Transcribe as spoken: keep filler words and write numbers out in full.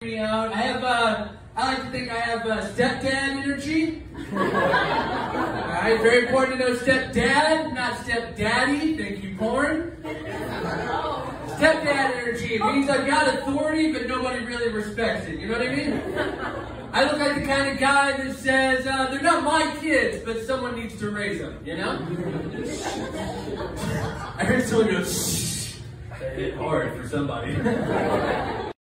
me out. I have, uh, I like to think I have uh, stepdad energy. Alright, very important to know stepdad, not stepdaddy. Thank you, porn. Stepdad energy. It means I've got authority, but nobody really respects it. You know what I mean? I look like the kind of guy that says, uh, they're not my kids, but someone needs to raise them, you know? I heard someone go, shh. That hit hard for somebody.